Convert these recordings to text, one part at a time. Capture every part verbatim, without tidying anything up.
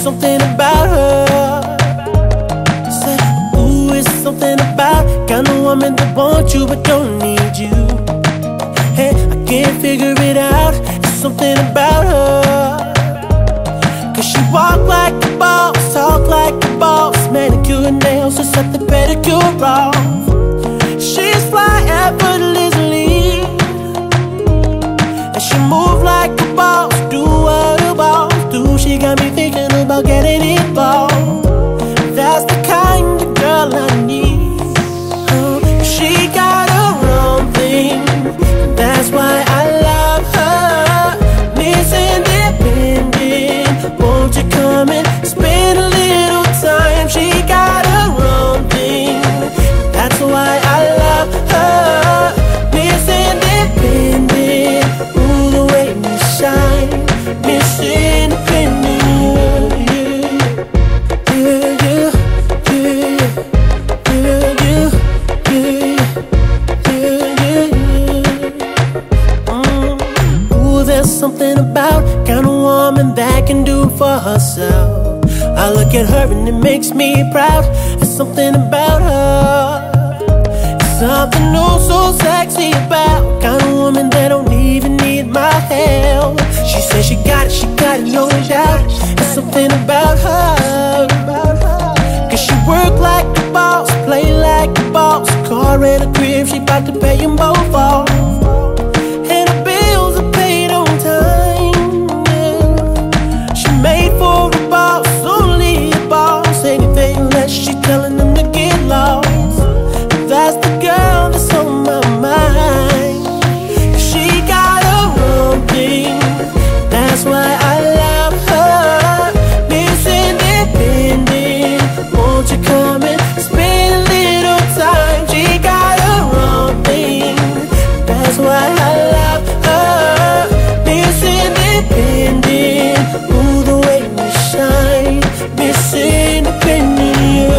something about her. Said, ooh, it's something about kind of woman that wants you but don't need you. Hey, I can't figure it out. It's something about her. Cause she walk like a boss, talk like a boss, manicure and nails, just set the pedicure off. She's fly effortlessly, and she move like a boss, do what a boss do. She got me thinking about getting involved. That's the kind of girl I need. Oh, she got her own thing, that's why I love her. Miss Independent, won't you come and spend a little time? She got her own thing, that's why I love her. Miss Independent, ooh, the way you shine. Miss Independent, yeah, yeah, yeah, yeah, yeah, yeah, yeah, yeah. Mm. Ooh, there's something about kind of woman that can do for herself. I look at her and it makes me proud. There's something about her. It's something oh so sexy about kind of woman that don't even need my help. She says she got it, she got it, no doubt. There's something about her. Cause she work like a boss, play like a boss. Car and a crib, she bout to pay them both off. And her bills are paid on time, yeah. She made for the boss, only a boss. Anything less, she telling them to get lost. That's the girl that's on my mind. She got her own thing, that's why I love her. Miss Independent, won't you come and spend a little time? She got her own thing, that's why I love her. Miss Independent, ooh, the way you shine. Miss Independent,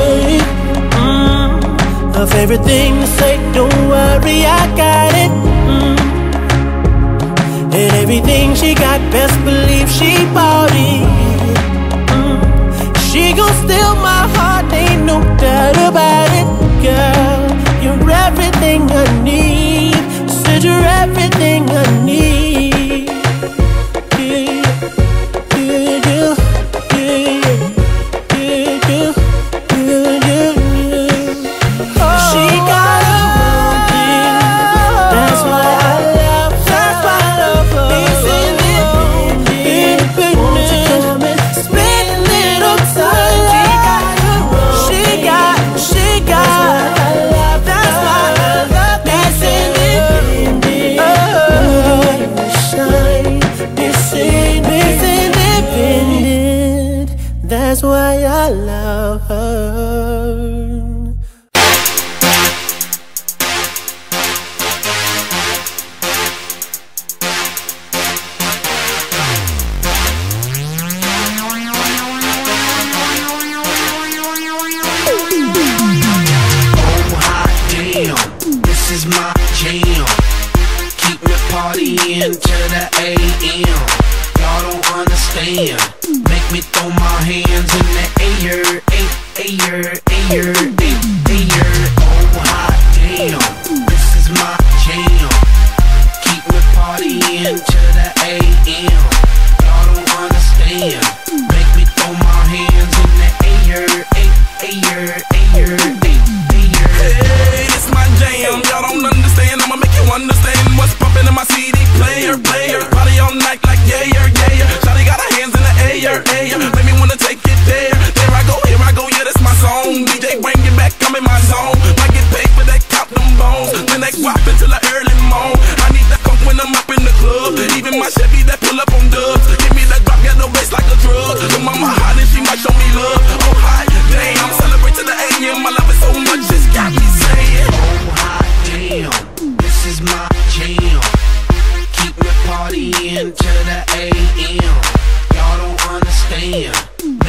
mm. Her favorite thing to say, don't worry, I got it. Mm. And everything she got, best believe she bought it. Mm. She gon' steal my heart, ain't no doubt about it. Girl, you're everything I need. Said you're everything I need. Yeah, yeah, yeah, yeah, yeah, yeah, yeah, yeah, yeah. Oh, she got her own thing, that's why I love her. That's why I love her. Miss Independent, won't you come and spend a little time? She got her own. She got, she got. That's why I love Miss Independent. Oh, shine. Miss Independent, that's why I love her. This is my jam. Keep me partying till the A M. Y'all don't understand. Make me throw my hands in the air, air, air, air, air. Oh hot damn, this is my jam. Keep me partying till the A M. Y'all don't understand. Make me throw my hands in the air, air, air, air. Hey, it's my jam, y'all don't understand. I'ma make you understand what's pumping in my C D player, player. Party all night like yeah, yeah, yeah. Shawty got her hands in the air, air. Make me wanna take it there. There I go, here I go, yeah, that's my song. D J bring it back, I'm in my zone. Might get paid for that, count them bones. Then they swap until the early morn. I need that funk when I'm up in the club. Even my Chevy that pull up on dubs. Give me that drop, got no bass like a drug. The mama hot and she might show me love. Oh hi, damn, celebrate to the A M. I love it so much, it's got me saying. Oh hot damn, this is my jam. Keep me partying till the A M. Y'all don't understand.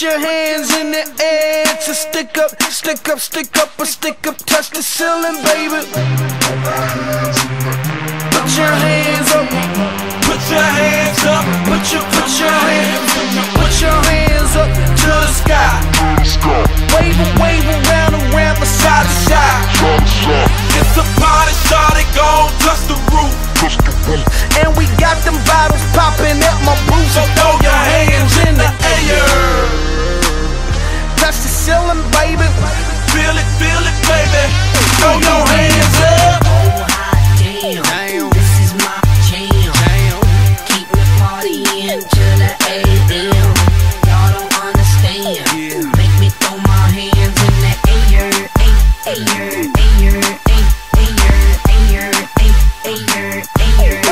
your hands in the air to stick up, stick up, stick up, or stick up, touch the ceiling, baby. Put your hands up, put your hands up, put your, put your hands, put your hands up to the sky. Wave and wave around and around from side to side. It's a party, started, go touch the roof. And we got them bottles popping at my booth. So throw your hands in the air. Touch the ceiling, baby. Feel it, feel it, baby. Throw your hands up. Oh hot damn, damn. This is my jam. Damn. Keep me partying till the A M. Y'all don't understand. Yeah. Make me throw my hands in the air, air, air, air, air, air, air, air, air.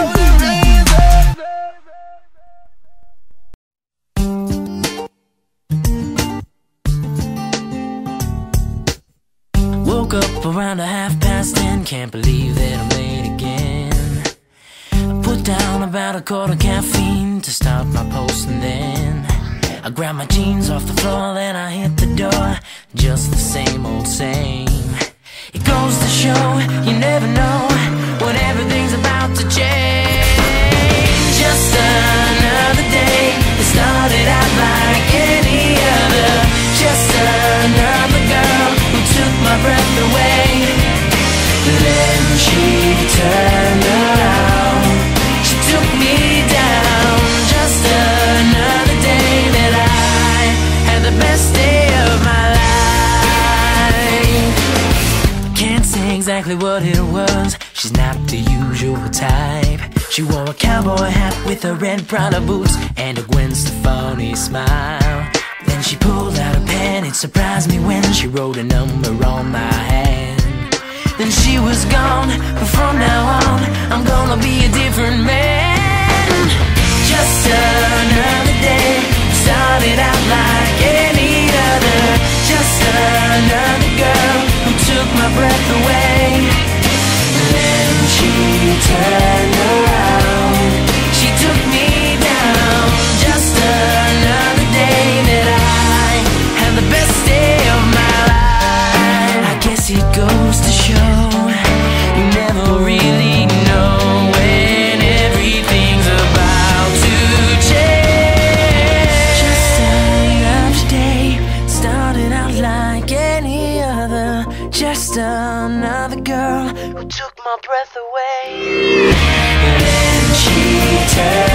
Woke up around a half past ten, can't believe that I'm late again. I put down about a quarter caffeine to start my post, and then I grabbed my jeans off the floor, then I hit the door. Just the same old same. It goes to show, you never know when everything's about to change. Just another day, it started out like any other. Just another girl who took my breath away. Then she turned around, she took me down. Just another day that I had the best day of my life. Can't say exactly what it was, she's not the usual type. She wore a cowboy hat with her red Prada boots and a Gwen Stefani smile. Then she pulled out a pen, it surprised me when she wrote a number on my hand. Then she was gone, but from now on I'm gonna be a different man. Just another day, started out like any other. Just another girl who took my breath away. Then she turned around, she took me down. Just another day that I had the best day of my life. I guess it goes to show, you never really know when everything's about to change. Just another day, started out like any other. Just another girl who took my breath away. Then she turned